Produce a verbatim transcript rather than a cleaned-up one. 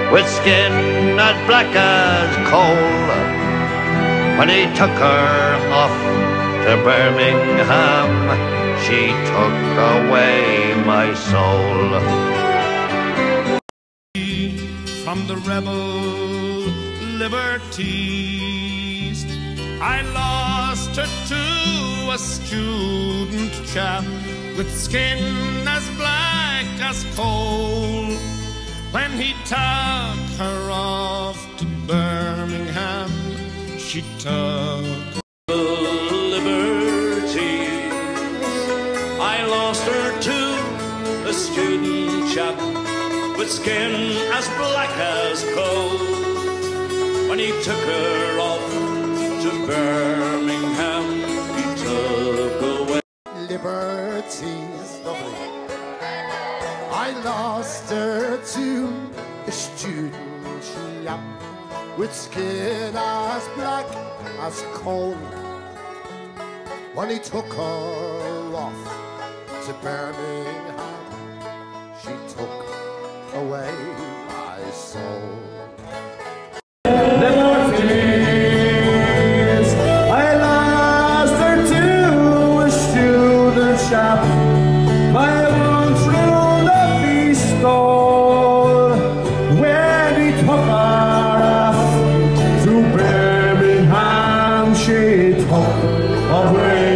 with skin as black as coal. When he took her off to Birmingham, she took away my soul. From the rebel liberties, I lost her to a student chap with skin as black as coal. When he took her off to Birmingham, she took liberties. I lost her to a student chap with skin as black as coal. When he took her off to Birmingham, he took away liberties. Lovely. I lost her to a student chap with skin as black as coal. When he took her off to Birmingham, she took away my soul. Liberties, I lost her to a student chap. I went through the feast hall when he took her off to Birmingham. She took away